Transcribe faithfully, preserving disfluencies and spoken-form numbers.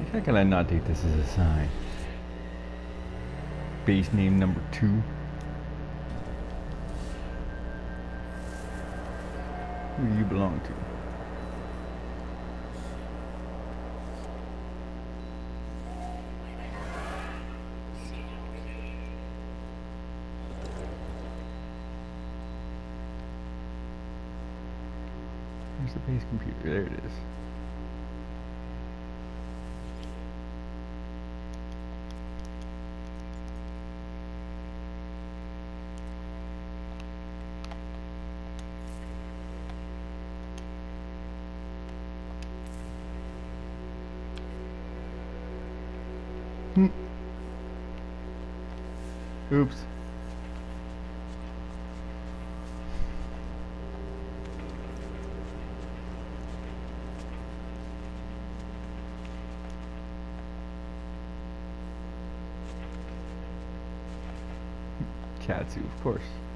How can I not take this as a sign? Base name number two. Who do you belong to? Where's the base computer? There it is. Hmm. Oops. Katsu, of course.